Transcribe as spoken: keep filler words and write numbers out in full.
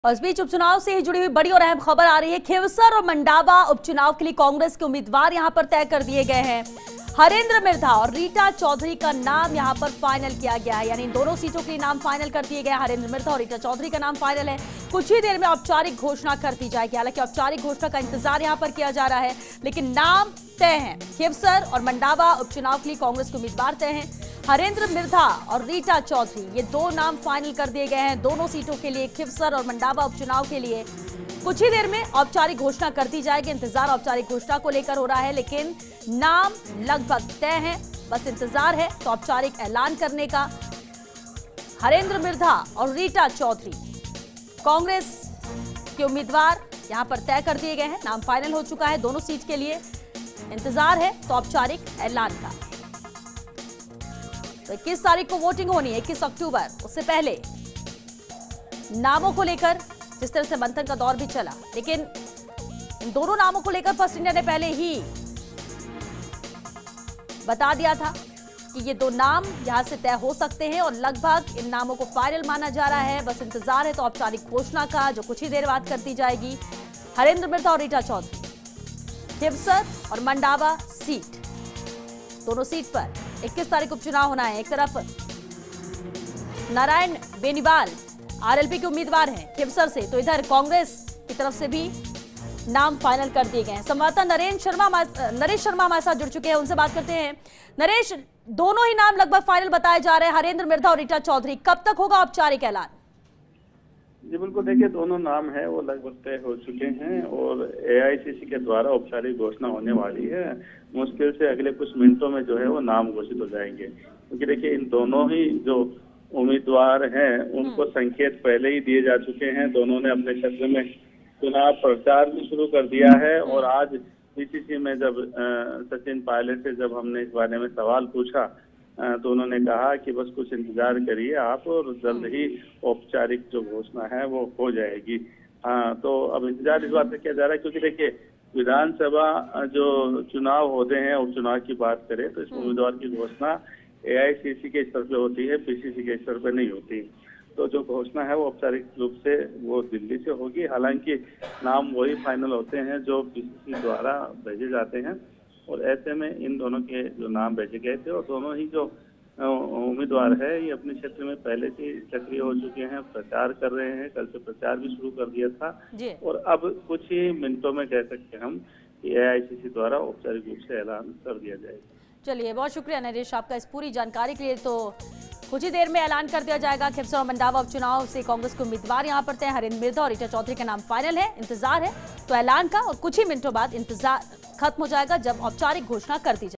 और इस बीच उपचुनाव से ही जुड़ी हुई बड़ी और अहम खबर आ रही है। खिवसर और मंडावा उपचुनाव के लिए कांग्रेस के उम्मीदवार यहां पर तय कर दिए गए हैं। हरेंद्र मिर्धा और रीटा चौधरी का नाम यहां पर फाइनल किया गया है, यानी इन दोनों सीटों के लिए नाम फाइनल कर दिए गए। हरेंद्र मिर्धा और रीटा चौधरी का नाम फाइनल है। कुछ ही देर में औपचारिक घोषणा कर दी जाएगी। हालांकि औपचारिक घोषणा का इंतजार यहां पर किया जा रहा है, लेकिन नाम तय है। खिवसर और मंडावा उपचुनाव के लिए कांग्रेस के उम्मीदवार तय हैं। हरेंद्र मिर्धा और रीटा चौधरी, ये दो नाम फाइनल कर दिए गए हैं दोनों सीटों के लिए। खिवसर और मंडावा उपचुनाव के लिए कुछ ही देर में औपचारिक घोषणा कर दी जाएगी। इंतजार औपचारिक घोषणा को लेकर हो रहा है, लेकिन नाम लगभग तय है। बस इंतजार है तो औपचारिक ऐलान करने का। हरेंद्र मिर्धा और रीटा चौधरी कांग्रेस के उम्मीदवार यहां पर तय कर दिए गए हैं। नाम फाइनल हो चुका है दोनों सीट के लिए। इंतजार है तो औपचारिक ऐलान का। तो इक्कीस तारीख को वोटिंग होनी है, इक्कीस अक्टूबर। उससे पहले नामों को लेकर जिस तरह से मंथन का दौर भी चला, लेकिन इन दोनों नामों को लेकर फर्स्ट इंडिया ने पहले ही बता दिया था कि ये दो नाम यहां से तय हो सकते हैं और लगभग इन नामों को फाइनल माना जा रहा है। बस इंतजार है तो औपचारिक घोषणा का, जो कुछ ही देर बाद कर दी जाएगी। हरेंद्र मिर्धा और रीटा चौधरी, खिवसर और मंडावा सीट, दोनों सीट पर इक्कीस तारीख को उपचुनाव होना है। एक तरफ नारायण बेनीवाल आरएलपी के उम्मीदवार हैं खिवसर से, तो इधर कांग्रेस की तरफ से भी नाम फाइनल कर दिए गए हैं। संवाददाता नरेश शर्मा नरेश शर्मा हमारे साथ जुड़ चुके हैं, उनसे बात करते हैं। नरेश, दोनों ही नाम लगभग फाइनल बताए जा रहे हैं, हरेंद्र मिर्धा और रीटा चौधरी। कब तक होगा औपचारिक ऐलान? जी बिल्कुल, देखिए दोनों नाम है वो लगभग तय हो चुके हैं और एआईसीसी के द्वारा औपचारिक घोषणा होने वाली है। मुश्किल से अगले कुछ मिनटों में जो है वो नाम घोषित हो जाएंगे, क्योंकि देखिए इन दोनों ही जो उम्मीदवार हैं उनको संकेत पहले ही दिए जा चुके हैं। दोनों ने अपने क्षेत्र में चुनाव प्रचार भी शुरू कर दिया है। और आज बीसीसी में जब सचिन पायलट से जब हमने इस बारे में सवाल पूछा तो उन्होंने कहा कि बस कुछ इंतजार करिए आप, और जल्द ही औपचारिक जो घोषणा है वो हो जाएगी। हाँ, तो अब इंतजार इस बात से किया जा रहा है, क्योंकि देखिए विधानसभा जो चुनाव होते हैं, उपचुनाव की बात करें तो इस उम्मीदवार की घोषणा एआईसीसी के स्तर पे होती है, बीसीसी के स्तर पे नहीं होती। तो जो घोषणा है वो औपचारिक रूप से वो दिल्ली से होगी। हालांकि नाम वही फाइनल होते हैं जो बीसीसी द्वारा भेजे जाते हैं, और ऐसे में इन दोनों के जो नाम भेजे गए थे और दोनों ही जो उम्मीदवार है ये अपने क्षेत्र में पहले से सक्रिय हो चुके हैं, प्रचार कर रहे हैं। कल से प्रचार भी शुरू कर दिया था और अब कुछ ही मिनटों में कह सकते हैं हम कि एआईसीसी द्वारा औपचारिक रूप से ऐलान कर दिया जाएगा। चलिए, बहुत शुक्रिया नरेश आपका इस पूरी जानकारी के लिए। तो कुछ ही देर में ऐलान कर दिया जाएगा। खिवसर और मंडावा उपचुनाव से कांग्रेस के उम्मीदवार यहां पर तय। हरेंद्र मिर्धा और रीटा चौधरी का नाम फाइनल है। इंतजार है तो ऐलान का, और कुछ ही मिनटों बाद इंतजार खत्म हो जाएगा जब औपचारिक घोषणा कर दी जाएगी।